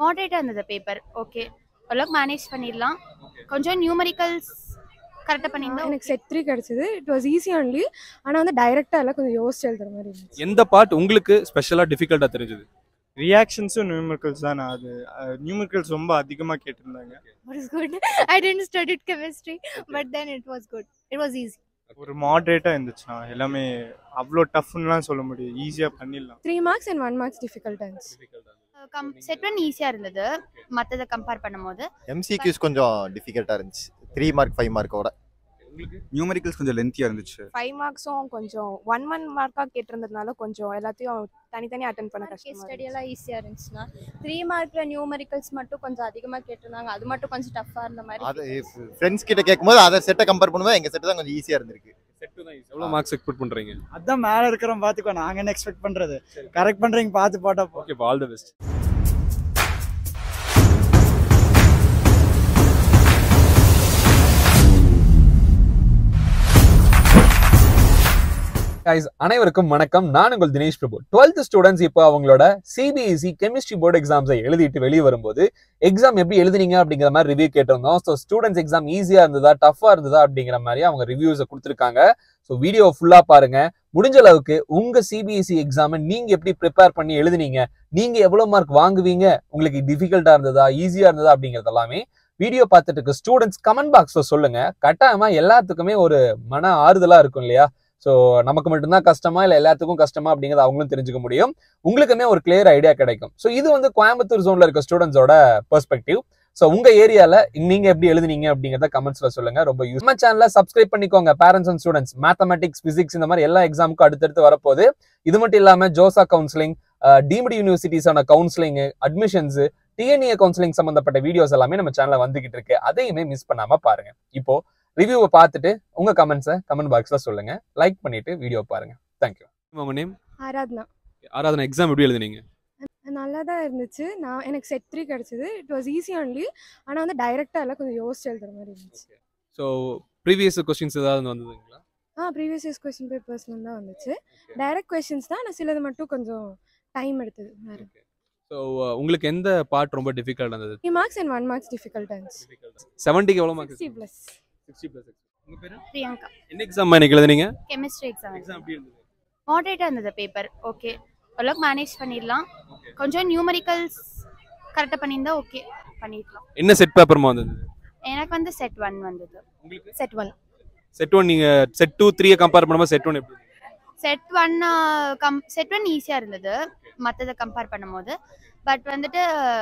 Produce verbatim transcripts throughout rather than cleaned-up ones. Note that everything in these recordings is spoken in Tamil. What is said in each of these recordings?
மாடரேட்டா இருந்தது பேப்பர். ஓகே, ஓரளவுக்கு மேனேஜ் பண்ணிடலாம். கொஞ்சம் நியூமரிக்கல்ஸ் கரெக்டாக பண்ணியிருந்தா எனக்கு செட் த்ரீ கிடச்சிது. It was easy only. ஆனால் வந்து டைரெக்டாக எல்லாம் கொஞ்சம் யோசிச்சு எழுதுற மாதிரி இருந்துச்சு. எந்த பார்ட் உங்களுக்கு ஸ்பெஷலாக டிஃபிகல்ட்டாக தெரிஞ்சது? ரியாக்ஷன்ஸும் நியூமரிக்கல்ஸ் தான். அது நியூமரிக்கல்ஸ் ரொம்ப அதிகமாக கேட்டிருந்தாங்க. What is good? I didn't study chemistry, but then it was good. It was easy. ஒரு மாடரேட்டாக இருந்துச்சுண்ணா. எல்லாமே அவ்வளோ டஃப்னுலாம் சொல்ல முடியும், ஈஸியாக பண்ணிடலாம். Three marks and one marks difficult இருந்துச்சு. கம் செட் ஒன் ஈஸியாக இருந்தது மற்றதை கம்பேர் பண்ணும்போது. எம்சிக்யூஸ் கொஞ்சம் டிஃபிகல்ட்டாக இருந்துச்சு. த்ரீ மார்க் ஃபைவ் மார்க்கோட. நியூமரிக்கல்ஸ் கொஞ்சம் லென்த்தியாக இருந்துச்சு. ஃபைவ் மார்க்ஸும் கொஞ்சம் ஒன் ஒன் மார்க்காக கேட்டிருந்ததுனால கொஞ்சம் எல்லாத்தையும் தனித்தனியாக அட்டன் பண்ண கஷ்டமாக ஸ்டடி எல்லாம் ஈஸியாக இருந்துச்சுன்னா த்ரீ மார்க்கில் நியூமரிக்கல்ஸ் மட்டும் கொஞ்சம் அதிகமாக கேட்டிருந்தாங்க. அது மட்டும் கொஞ்சம் டஃப்பாக இருந்த மாதிரி. அது ஃப்ரெண்ட்ஸ் கிட்ட கேட்கும்போது அதர் செட்டை கம்பேர் பண்ணும்போது எங்கள் செட்டு தான் கொஞ்சம் ஈஸியாக இருந்திருக்கு. எவ்வளோ மார்க்ஸ் எக்ஸ்பெக்ட் பண்ணுறீங்க? அதான் மேலே இருக்கிறோம் பார்த்துக்கோ. நாங்கள் என்ன எக்ஸ்பெக்ட் பண்ணுறது? கரெக்ட் பண்ணுறீங்க பார்த்து போட்டா. Okay, all the best. Guys, அனைவருக்கும் வணக்கம். நான் உங்கள் தினேஷ் பிரபு. டுவெல்த் ஸ்டூடெண்ட்ஸ் இப்போ அவங்களோட சிபிஎஸ்இ கெமிஸ்ட்ரி போர்டு எக்ஸாம்ஸை எழுதிட்டு வெளியே வரும்போது எக்ஸாம் எப்படி எழுதுனீங்க அப்படிங்கிற மாதிரி ரிவ்யூ கேட்டிருந்தோம். ஸோ ஸ்டூடெண்ட்ஸ் எக்ஸாம் ஈஸியா இருந்ததா டஃபா இருந்ததா அப்படிங்கிற மாதிரி அவங்க ரிவ்யூஸை கொடுத்துருக்காங்க. ஸோ வீடியோ ஃபுல்லா பாருங்க. முடிஞ்ச அளவுக்கு உங்க சிபிஎஸ்இ எக்ஸாமை நீங்க எப்படி ப்ரிப்பேர் பண்ணி எழுதுனீங்க, நீங்க எவ்வளவு மார்க் வாங்குவீங்க, உங்களுக்கு டிஃபிகல்ட்டா இருந்ததா ஈஸியா இருந்ததா அப்படிங்கிறது எல்லாமே வீடியோ பார்த்துட்டு இருக்க ஸ்டூடெண்ட்ஸ் கமெண்ட் பாக்ஸ்ல சொல்லுங்க. கட்டாயமா எல்லாத்துக்குமே ஒரு மன ஆறுதலா இருக்கும் இல்லையா? ஸோ நமக்கு மட்டும்தான் கஷ்டமா இல்லை எல்லாத்துக்கும் கஷ்டமா அப்படிங்கிறது அவங்களும் தெரிஞ்சுக்க முடியும். உங்களுக்குமே ஒரு கிளியர் ஐடியா கிடைக்கும். ஸோ இது வந்து கோயம்புத்தூர் ஜோன்ல இருக்க ஸ்டூடெண்ட்ஸோட பெர்ஸ்பெக்டிவ். ஸோ உங்க ஏரியால நீங்க எப்படி எழுதுனீங்க அப்படிங்கிறத கமெண்ட்ஸ்ல சொல்லுங்க. ரொம்ப யூஸ். நம்ம சேனலை சப்ஸ்கிரைப் பண்ணிக்கோங்க. Parents and students mathematics, physics இந்த மாதிரி எல்லா எக்ஸாமுக்கும் அடுத்தடுத்து வரப்போகுது. இது மட்டும் இல்லாம ஜோசா கவுன்சிலிங், டீம்டு யூனிவர்சிட்டிஸான கவுன்சிலிங், அட்மிஷன்ஸ், டிஎன்இஏ கவுன்சிலிங் சம்பந்தப்பட்ட வீடியோஸ் எல்லாமே நம்ம சேனல்ல வந்துகிட்டு இருக்கு. அதையுமே மிஸ் பண்ணாம பாருங்க. இப்போ ரிவ்யூவை பார்த்துட்டு உங்க கமெண்ட்ஸை கமெண்ட் பாக்ஸ்ல சொல்லுங்க. லைக் பண்ணிட்டு வீடியோ பாருங்க. தேங்க்யூ. உங்க நேம்? ஆராத்னா. ஆராதனா, எக்ஸாம் எப்படி எழுதுனீங்க? நல்லா தான் இருந்துச்சு. நான் எனக்கு செட் த்ரீ கிடச்சிது. It was easy only. ஆனால் வந்து டைரெக்டாக எல்லாம் கொஞ்சம் யோசிச்சு எழுதுற மாதிரி இருந்துச்சு. ஸோ ப்ரீவியஸ் கொஸ்டின்ஸ் ஏதாவது வந்ததுங்களா? ஆ ப்ரீவியஸ் இயர்ஸ் கொஸ்டின் பேப்பர்ஸ்லாம் தான் வந்துச்சு. டைரக்ட் கொஸ்டின்ஸ் தான். ஆனால் சிலது மட்டும் கொஞ்சம் டைம் எடுத்தது வேறு. ஸோ உங்களுக்கு எந்த பார்ட் ரொம்ப டிஃபிகல்ட் இருந்தது? Three marks and one marks difficult இருந்துச்சு. செவன்ட்டிக்கு எவ்வளோ marks? Sixty plus. Sixty plus. உங்க பேரு? பிரியங்கா. என்ன எக்ஸாம் இன்னைக்கு எழுதுனீங்க? Chemistry exam. எக்ஸாம் எப்படி இருந்தது? மாடரேட்டாக இருந்தது பேப்பர். ஓகே, ஓரளவுக்கு மேனேஜ் பண்ணிடலாம். கொஞ்சம் நியூமரிக்கல்ஸ் கரெக்டாக பண்ணியிருந்தா ஓகே பண்ணிடலாம். என்ன செட் பேப்பர்மா வந்தது? எனக்கு வந்து செட் ஒன் வந்தது. உங்களுக்கு செட் ஒன். Set one. நீங்க செட் டூ த்ரீயை கம்பேர் பண்ணும்போது செட் ஒன் எப்படி? செட் ஒன் கம் செட் ஒன் ஈஸியாக இருந்தது மற்றதை கம்பேர் பண்ணும்போது. பட் வந்துட்டு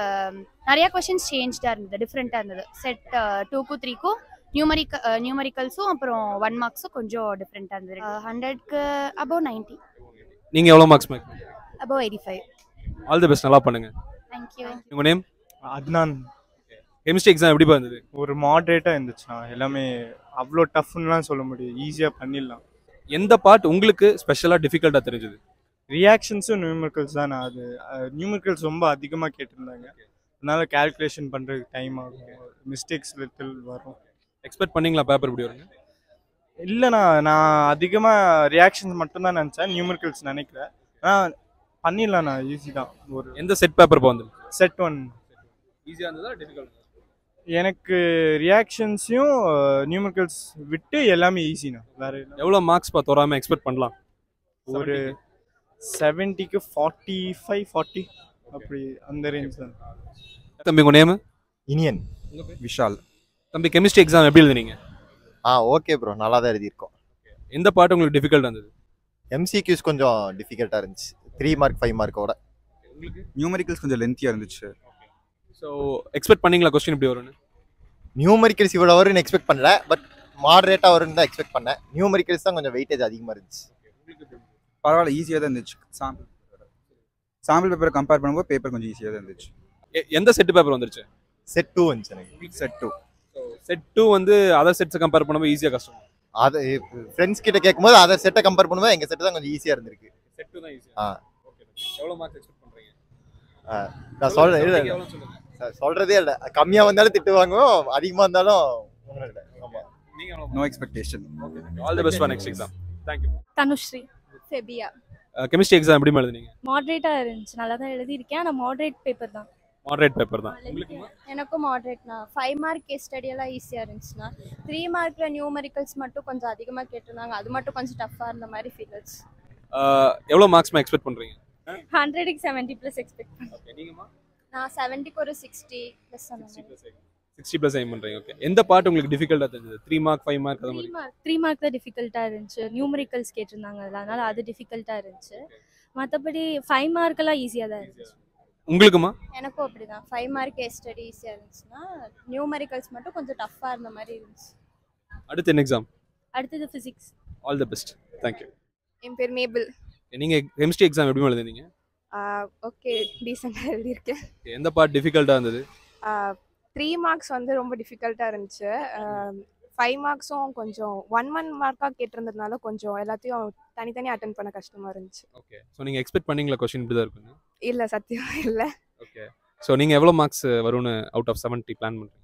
நிறையா கொஷின்ஸ் சேஞ்ச்டாக இருந்தது, டிஃப்ரெண்ட்டாக இருந்தது. செட் டூக்கும் த்ரீக்கும் நியூமரிக்க நியூமரிக்கல்ஸும் அப்புறம் ஒன் மார்க்ஸும் கொஞ்சம் டிஃப்ரெண்ட்டாக இருந்தது. ஹண்ட்ரட்க்கு அபவ் நைன்ட்டி. நீங்கள் எவ்வளோ marks make? Above eighty-five. All the best. நல்லா பண்ணுங்க. தேங்க்யூ. உங்கள் நேம்? அத்னான். கெமிஸ்ட்ரி எக்ஸாம் எப்படி இருந்தது? ஒரு மாடரேட்டாக இருந்துச்சுண்ணா. எல்லாமே அவ்வளோ டஃப்னுலாம் சொல்ல முடியும், ஈஸியாக பண்ணிடலாம். எந்த பார்ட் உங்களுக்கு ஸ்பெஷலாக டிஃபிகல்ட்டாக தெரிஞ்சது? ரியாக்ஷன்ஸும் நியூமரிக்கல்ஸ் தான். அது நியூமரிக்கல்ஸ் ரொம்ப அதிகமாக கேட்டிருந்தாங்க. அதனால கால்குலேஷன் பண்ணுறதுக்கு டைம் ஆகும், மிஸ்டேக்ஸ் லிட்டில் வரும். எக்ஸ்பெக்ட் பண்ணீங்களா பேப்பர் இப்படி வருங்க? இல்லைண்ணா, நான் அதிகமாக ரியாக்ஷன்ஸ் மட்டும்தான் நினச்சேன், நியூமரிக்கல்ஸ் நினைக்கல. ஆனால் பண்ணிடலாண்ணா, ஈஸி தான். ஒரு எந்த செட் பேப்பர் வந்து? Set one. ஈஸியாக இருந்ததா டிஃபிகல்ட்? எனக்கு ரியாக்ஷன்ஸையும் நியூமரிக்கல்ஸ் விட்டு எல்லாமே ஈஸிண்ணா. வேறு எவ்வளோ மார்க்ஸ் பார்த்து வராமல் எக்ஸ்பெக்ட் பண்ணலாம்? ஒரு செவன்ட்டிக்கு ஃபார்ட்டி ஃபைவ் ஃபார்ட்டி அப்படி அந்த ரேஞ்ச் தான். தம்பி உங்கள் நேம்? இனியன். விஷால். தம்பி கெமிஸ்ட்ரி எக்ஸாம் எப்படி எழுதுனீங்க? ஆ ஓகே ப்ரோ, நல்லா தான் எழுதியிருக்கோம். எந்த பார்ட் உங்களுக்கு டிஃபிகல்ட் இருந்தது? எம்சிக்யூஸ் கொஞ்சம் டிஃபிகல்ட்டாக இருந்துச்சு. த்ரீ மார்க் ஃபைவ் மார்க்கோட. நியூமரிக்கல்ஸ் கொஞ்சம் லென்த்தியாக இருந்துச்சு. ஸோ எக்ஸ்பெக்ட் பண்ணீங்களா கொஸ்டின் இப்படி வரும்னு? நியூமரிக்கல்ஸ் இவ்வளோ வரும்னு எக்ஸ்பெக்ட் பண்ணல, பட் மாடரேட்டாக வரும்னு தான் எக்ஸ்பெக்ட் பண்ணேன். நியூமரிக்கல்ஸ் தான் கொஞ்சம் வெயிட்டேஜ் அதிகமாக இருந்துச்சு. பரவாயில்ல, ஈஸியாக தான் இருந்துச்சு. சாம்பிள் சாம்பிள் பேப்பரை கம்பேர் பண்ணும்போது பேப்பர் கொஞ்சம் ஈஸியாக தான் இருந்துச்சு. எந்த செட்டு பேப்பர் வந்துருச்சு? செட் டூ வந்துச்சு எனக்கு. Set two. செட் டூ வந்து அதர் செட்ஸை கம்பேர் பண்ணும்போது ஈஸியாக கஷ்டம். அது ஃப்ரெண்ட்ஸ் கிட்ட கேட்கும்போது அதர் செட்டை கம்பேர் பண்ணும்போது எங்கள் செட்டு தான் கொஞ்சம் ஈஸியாக இருந்திருக்கு. செட் டூ தான் ஈஸியா? ஆ ஓகே. எவ்வளோ மார்க்ஸ் எக்ஸ்பெக்ட் பண்ணுறீங்க? நான் சொல்கிறேன் இல்லை சார், சொல்கிறதே இல்லை. கம்மியாக வந்தாலும் திட்டு வாங்குவோம், அதிகமாக இருந்தாலும் ஒன்றும் இல்லை. ஆமாம். நீங்கள் எவ்வளோ? No expectation. Okay. All the best for next exam. Thank you. Dhanushree. Febia. Chemistry exam எப்படி எழுதுனீங்க? மாடரேட்டாக இருந்துச்சு. நல்லா தான் எழுதியிருக்கேன். ஆனால் மாடரேட் பேப்பர் தான். மாடரேட் பேப்பர் தான். உங்களுக்குமா? எனக்கும் மாடரேட்னா ஃபைவ் மார்க் கேஸ் ஸ்டடி எல்லாம் ஈஸியாக இருந்துச்சுன்னா த்ரீ மார்க்ல நியூமரிக்கல்ஸ் மட்டும் கொஞ்சம் அதிகமாக கேட்டிருந்தாங்க. அது மட்டும் கொஞ்சம் டஃப்பாக இருந்த மாதிரி ஃபீல்ஸ். எவ்வளோ மார்க்ஸ் எக்ஸ்பெக்ட் பண்றீங்க? ஹண்ட்ரடுக்கு செவன்ட்டி ப்ளஸ் எக்ஸ்பெக்ட் பண்ணுறேன். ஓகே, நீங்கம்மா? நான் செவன்ட்டிக்கு ஒரு சிக்ஸ்டி ப்ளஸ் அந்த மாதிரி. சிக்ஸ்டி ப்ளஸ் எய்ம் பண்றீங்க. ஓகே, எந்த பார்ட் உங்களுக்கு டிஃபிகல்ட்டா தெரிஞ்சது? த்ரீ மார்க் ஃபைவ் மார்க் அந்த த்ரீ மாதிரி? மார்க் த்ரீ மார்க் தான் டிஃபிகல்ட்டாக இருந்துச்சு. நியூமரிக்கல்ஸ் கேட்டிருந்தாங்க அதில், அதனால் அது டிஃபிகல்ட்டாக இருந்துச்சு. மற்றபடி ஃபைவ் மார்க்கெல்லாம் ஈஸியாக தான் இருந்துச்சு. உங்களுக்குமா? எனக்கும் அப்படி தான். ஃபைவ் மார்க் கேஸ் ஸ்டடி ஈஸியாக இருந்துச்சுன்னா நியூமரிக்கல்ஸ் மட்டும் கொஞ்சம் டஃப்பாக இருந்த மாதிரி இருந்துச்சு. அடுத்து என்ன எக்ஸாம்? அடுத்தது physics. All the best. Thank you. என் பேர் மேபிள். நீங்க கெமிஸ்ட்ரி எக்ஸாம் எப்படி எழுதுனீங்க? ஓகே, டீசெண்டாக எழுதியிருக்கேன். எந்த பார்ட் டிஃபிகல்ட்டா இருந்தது? த்ரீ மார்க்ஸ் வந்து ரொம்ப டிஃபிகல்ட்டாக இருந்துச்சு. ஃபைவ் மார்க்ஸும் கொஞ்சம் ஒன் ஒன் மார்க்காக கேட்டிருந்ததுனால கொஞ்சம் எல்லாத்தையும் தனித்தனி அட்டன் பண்ண கஷ்டமாக இருந்துச்சு. ஓகே, ஸோ நீங்க எக்ஸ்பெக்ட் பண்ணீங்களா கொஸ்டின் இப்படி தான் இருக்குன்னு? இல்லை, சத்தியமாக இல்லை. ஓகே, ஸோ நீங்க எவ்வளோ மார்க்ஸ் வரும்னு அவுட் ஆஃப் செவன்ட்டி பிளான் பண்றீங்க?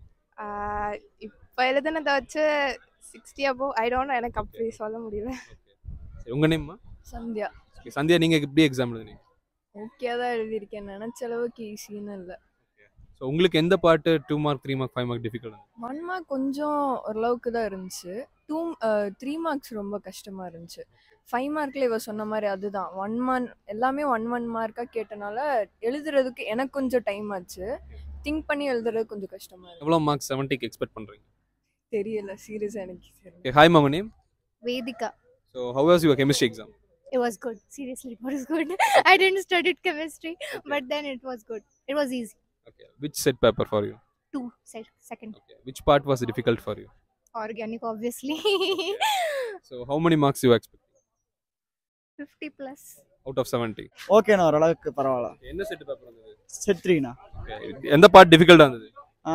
இப்போ எழுதுனதை வச்சு sixty above I don't know, எனக்கு அப்படி சொல்ல முடியல. சரி, உங்க நேம்மா? சந்தியா. ஓகே, சந்தியா நீங்க எப்படி எக்ஸாம் எழுதுனீங்க? ஓகே தான் எழுதியிருக்கேன். நினச்ச அளவுக்கு ஈஸின்னு இல்லை. ஸோ உங்களுக்கு எந்த part two mark three mark five mark difficult? One mark கொஞ்சம் ஓரளவுக்கு தான் இருந்துச்சு. டூ த்ரீ மார்க்ஸ் ரொம்ப கஷ்டமாக இருந்துச்சு. ஃபைவ் மார்க்கில் இவ சொன்ன மாதிரி அதுதான் ஒன் மார்க் எல்லாமே ஒன் ஒன் மார்க்காக கேட்டனால எழுதுறதுக்கு எனக்கு கொஞ்சம் டைம் ஆச்சு. திங்க் பண்ணி எழுதுறது கொஞ்சம் கஷ்டமாக இருக்கு. எவ்வளோ மார்க் செவன்ட்டிக்கு எக்ஸ்பெக்ட் பண்றீங்க? தெரியல, சீரியஸாக எனக்கு தெரியல. ஓகே, ஹாய் மாமா, name? Vedika. So how was your chemistry exam? It was good. Seriously, it was good. I didn't study chemistry, but then it was good. It was easy. Okay, which set paper for you? Two, se- second. Okay, which part was difficult for you? Organic, obviously. So how many marks you expect fifty plus. out of seventy? ஓகேண்ணா, ஓரளவுக்கு பரவாயில்ல. என்ன செட் பேப்பர் வந்தது? செட் த்ரீண்ணா. Okay, எந்த பார்ட் டிஃபிகல்ட்டா இருந்தது?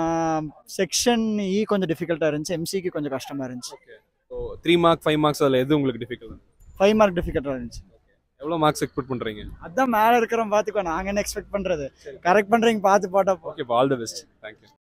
செக்ஷன் இ கொஞ்சம் டிஃபிகல்ட்டாக இருந்துச்சு. எம்சிக்கு கொஞ்சம் கஷ்டமாக இருந்துச்சு. Okay, so three mark five marks அதில் எது உங்களுக்கு டிஃபிகல்ட்? ஃபைவ் மார்க் டிஃபிகல்ட்டாக இருந்துச்சு. எவ்வளோ மார்க்ஸ் எக்ஸ்பெக்ட் பண்ணுறீங்க? அதான் மேலே இருக்கிறோம் பார்த்துக்கோ, நாங்கள் என்ன எக்ஸ்பெக்ட் பண்ணுறது. கரெக்ட் பண்ணுறீங்க, பார்த்து போட்டால். Okay, all the best. Thank you.